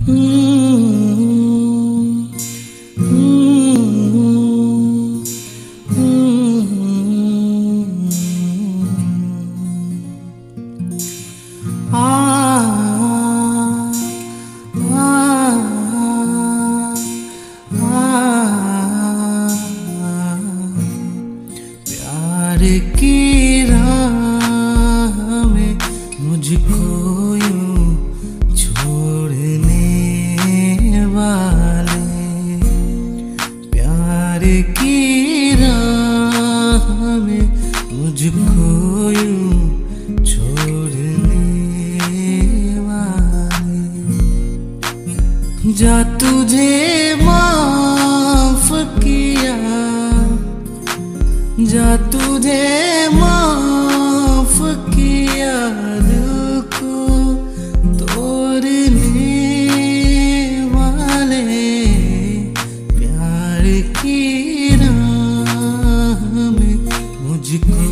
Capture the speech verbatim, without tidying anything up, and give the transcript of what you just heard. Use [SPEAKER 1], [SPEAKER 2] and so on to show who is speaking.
[SPEAKER 1] प्यार की राह में मुझको यूं छोड़ने वाले, प्यार की राह में मुझको यूं छोड़ने वाले। जा तुझे माफ किया, जा तुझे माफ किया, दिल को तोड़ने वाले। प्यार की राह में मुझको